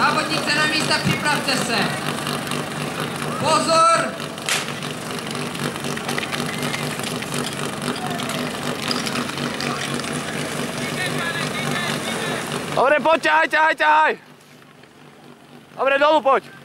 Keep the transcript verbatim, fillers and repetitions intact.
Závodnice na místa, připravte se. Pozor! Dobre, poď, ťahaj, ťahaj, ťahaj! Dobre, dolu poď!